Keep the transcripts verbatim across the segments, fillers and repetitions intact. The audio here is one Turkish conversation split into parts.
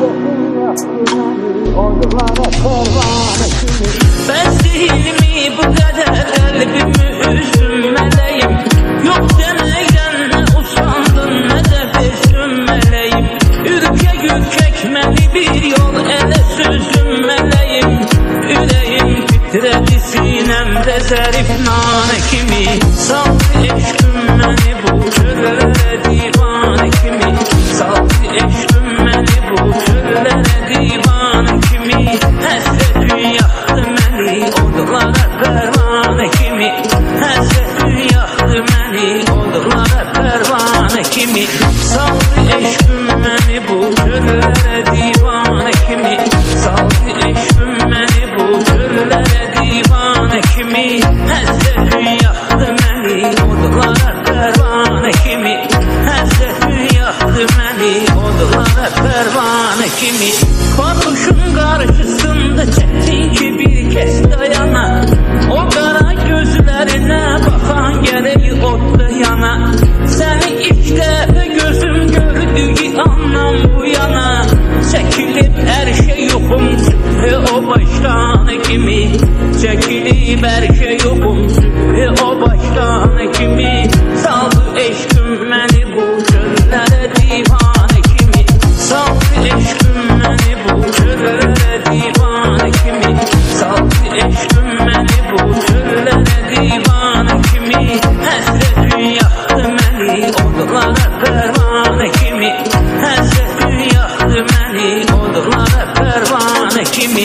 Ben değil mi bu kadar kalbimi üzülmeliyim? Yok demekten ne usandım ne de üzülmeliyim. Ürkek ürkek beni bir yol ele süzülmeliyim. Yüreğim titredi sinemde zarif nane kimi. Saldı eşkım beni bu çöllere divane kimi. Saldı eşkım beni bu çöllere divane kimi. Hasretin yaktı beni odlara pervane kimi. Hasretin yaktı beni odlara pervane kimi. Saldı eşkım beni bu çöllere divane kimi. Saldı eşkım beni bu çöllere divane kimi. Hasretin yaktı beni odlara pervane kimi. Hasretin yaktı beni odlara pervane kimi. Korkuşun karşısında çektin ki bir kez dayana. O kara gözlerine bakan gereği otlayana. Seni ilk defa gözüm gördüğü andan bu yana. Çekilip her şey yokum süphe o baştan kimi. Çekilip her şey yokum süphe o baştan kimi. Saldı eşkım beni bu çöllere divane kimi. Saldı eşkım beni bu çöllere divane kimi. Saldı eşkım beni bu çöllere divane kimi. Hasretin yaktı beni odlara pervane kimi. Hasretin yaktı beni odlara pervane kimi.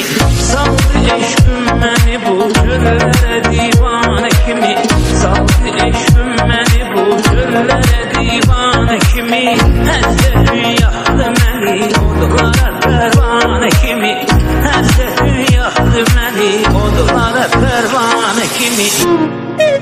Saldı eşkım beni bu çöllere divane kimi. Saldı eşkım beni bu çöllere divane kimi. Hasretin yaktı beni odlara pervane kimi. Hasretin yaktı beni odlara pervane kimi.